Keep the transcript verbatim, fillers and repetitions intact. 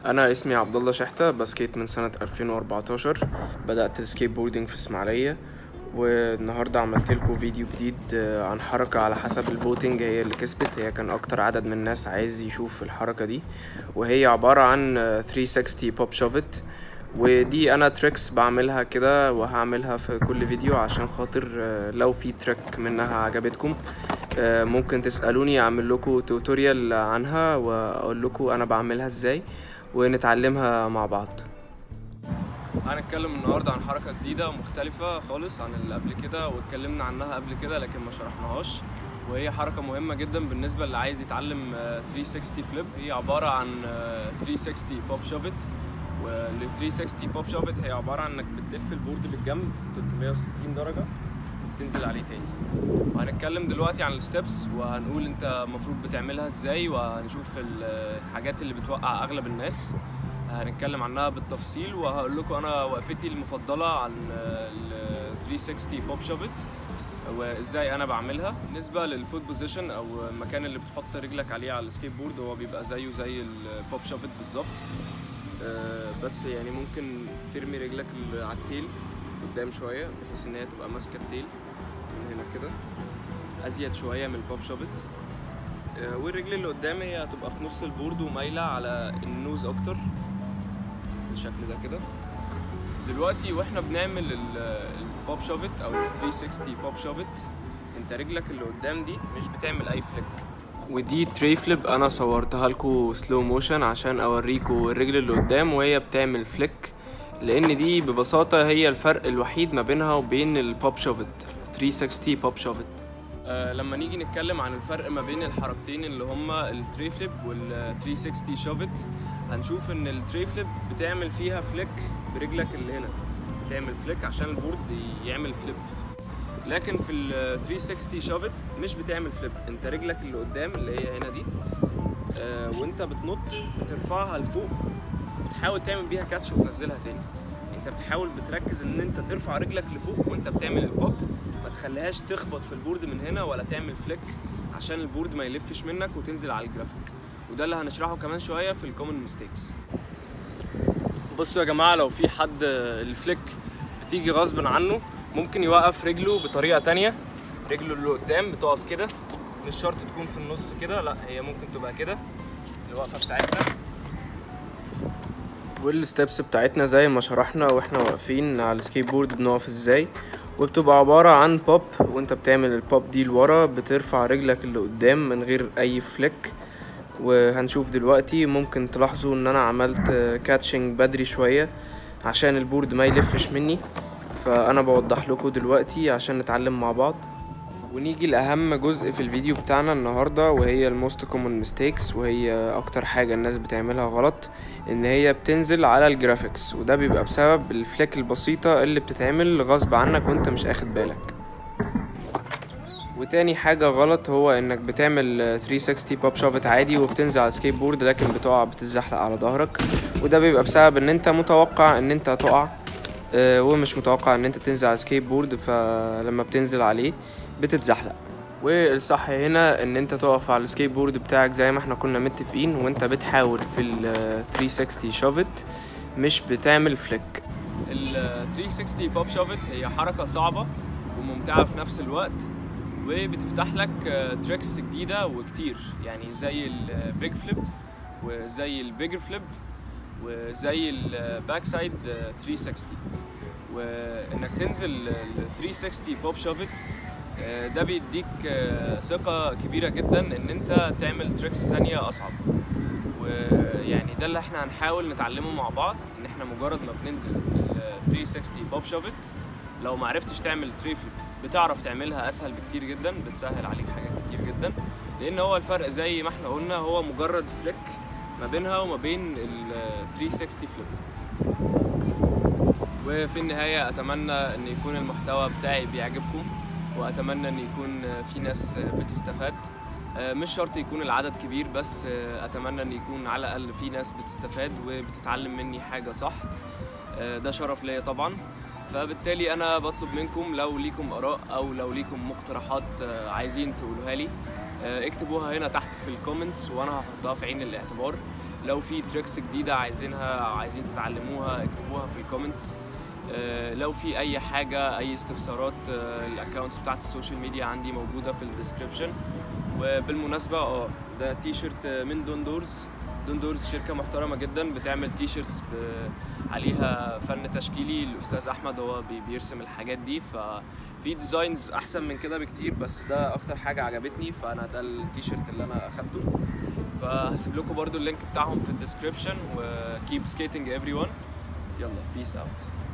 انا اسمي عبد الله شحته، بسكيت من سنه ألفين وأربعتاشر. بدات السكيت بوردنج في اسماعيليه، والنهارده عملت لكم فيديو جديد عن حركه على حسب الفوتنج هي اللي كسبت. هي كان اكتر عدد من الناس عايز يشوف الحركه دي، وهي عباره عن ثلاثمية وستين بوب شوفت. ودي انا تريكس بعملها كده وهعملها في كل فيديو عشان خاطر لو في تريك منها عجبتكم ممكن تسألوني اعمل لكم توتوريال عنها واقول لكم انا بعملها ازاي ونتعلمها مع بعض. هنتكلم النهارده عن حركه جديده ومختلفه خالص عن اللي قبل كده، واتكلمنا عنها قبل كده لكن ما شرحناهاش، وهي حركه مهمه جدا بالنسبه اللي عايز يتعلم ثلاثمية وستين فليب. هي عباره عن ثلاثمية وستين بوب شوفت، وال ثلاثمية وستين بوب شوفت هي عباره عن انك بتلف البورد بالجنب ثلاثمية وستين درجه وبتنزل عليه تاني. وهنتكلم دلوقتي عن الستبس، وهنقول انت المفروض بتعملها ازاي، وهنشوف الحاجات اللي بتوقع اغلب الناس هنتكلم عنها بالتفصيل، وهقول لكم انا وقفتي المفضله عن ال ثلاثمية وستين بوب شوفت وازاي انا بعملها. بالنسبه للفوت بوزيشن او المكان اللي بتحط رجلك عليه على السكيت بورد، هو بيبقى زيه زي البوب شوفت بالظبط، بس يعني ممكن ترمي رجلك على التيل قدام شويه بحيث ان هي تبقى ماسكه التيل من هنا كده ازيد شويه من البوب شوفت، والرجل اللي قدام هي هتبقى في نص البورد ومايله على النوز اكتر بالشكل ده كده. دلوقتي واحنا بنعمل البوب شوفت او ثلاثمية وستين بوب شوفت، انت رجلك اللي قدام دي مش بتعمل اي فليك، ودي تري فليب انا صورتها لكم سلو موشن عشان اوريكم الرجل اللي قدام وهي بتعمل فليك، لان دي ببساطه هي الفرق الوحيد ما بينها وبين البوب شوفت ثلاثمية وستين بوب شوفت. آه لما نيجي نتكلم عن الفرق ما بين الحركتين اللي هما التري فليب وال ثلاثمية وستين شوفت، هنشوف ان التري فليب بتعمل فيها فليك برجلك اللي هنا، بتعمل فليك عشان البورد يعمل فليب، لكن في ال ثلاثمية وستين شوفت مش بتعمل فليب. انت رجلك اللي قدام اللي هي هنا دي آه وانت بتنط بترفعها لفوق وتحاول تعمل بيها كاتش وتنزلها تاني. انت بتحاول بتركز ان انت ترفع رجلك لفوق وانت بتعمل البوب، ما تخليهاش تخبط في البورد من هنا ولا تعمل فليك عشان البورد ما يلفش منك وتنزل على الجرافيك، وده اللي هنشرحه كمان شويه في الكومن ميستيكس. بصوا يا جماعه، لو في حد الفليك بتيجي غصب عنه ممكن يوقف رجله بطريقه تانية. رجله اللي قدام بتقف كده، مش شرط تكون في النص كده، لا هي ممكن تبقى كده الوقفه بتاعتنا. والستبس بتاعتنا زي ما شرحنا واحنا واقفين على السكيت بورد بنقف ازاي، وبتبقى عبارة عن بوب، وانت بتعمل البوب دي لورا بترفع رجلك اللي قدام من غير اي فليك. وهنشوف دلوقتي ممكن تلاحظوا ان انا عملت كاتشنج بدري شوية عشان البورد ما يلفش مني، فانا بوضح لكم دلوقتي عشان نتعلم مع بعض. ونيجي لأهم جزء في الفيديو بتاعنا النهاردة، وهي الموست كومن ميستيكس، وهي اكتر حاجة الناس بتعملها غلط، ان هي بتنزل على الجرافيكس، وده بيبقى بسبب الفليك البسيطة اللي بتتعمل غصب عنك وانت مش اخد بالك. وتاني حاجة غلط هو انك بتعمل ثلاثمية وستين بوب شوفت عادي وبتنزل على السكيت بورد لكن بتقع بتتزحلق على ظهرك، وده بيبقى بسبب ان انت متوقع ان انت هتقع ومش متوقع ان انت تنزل على السكيت بورد، فلما بتنزل عليه بتتزحلق. والصح هنا ان انت تقف على السكيت بورد بتاعك زي ما احنا كنا متفقين، وانت بتحاول في ال ثلاثمية وستين شوفت مش بتعمل فليك. ال ثلاثمية وستين بوب شوفت هي حركة صعبة وممتعة في نفس الوقت، وبتفتح لك تريكس جديدة وكتير، يعني زي البيج فليب وزي البيجر فليب وزي الباك سايد ثلاثمية وستين. وانك تنزل ال ثلاثمية وستين بوب شوفت ده بيديك ثقة كبيرة جدا ان انت تعمل تريكس تانية اصعب، ويعني ده اللي احنا هنحاول نتعلمه مع بعض، ان احنا مجرد ما بننزل ال ثلاثمية وستين بوب شوفت لو معرفتش تعمل تري فليب بتعرف تعملها اسهل بكتير جدا، بتسهل عليك حاجات كتير جدا، لان هو الفرق زي ما احنا قلنا هو مجرد فليك ما بينها وما بين ال ثلاثمية وستين فليب. وفي النهاية اتمنى ان يكون المحتوى بتاعي بيعجبكم، واتمنى ان يكون في ناس بتستفاد، مش شرط يكون العدد كبير، بس اتمنى ان يكون على الاقل في ناس بتستفاد وبتتعلم مني حاجة صح، ده شرف ليا طبعا. فبالتالي انا بطلب منكم لو ليكم اراء او لو ليكم مقترحات عايزين تقولوها لي، اكتبوها هنا تحت في الكومنتس وانا هحطها في عين الاعتبار، لو في تريكس جديده عايزينها عايزين تتعلموها اكتبوها في الكومنتس. آه، لو في اي حاجه اي استفسارات، آه، الاكونتس بتاعت السوشيال ميديا عندي موجوده في الديسكريبشن. وبالمناسبه اه ده تي شيرت من دون دورز. دون دورز شركه محترمه جدا بتعمل تي شيرتس عليها فن تشكيلي. الاستاذ احمد هو بي- بيرسم الحاجات دي، ففي ديزاينز احسن من كده بكتير، بس ده اكتر حاجه عجبتني، فانا ده التي شيرت اللي انا اخدته. فهسيب لكم برضو اللينك بتاعهم في الديسكريبشن. و keep skating everyone. يلا peace out.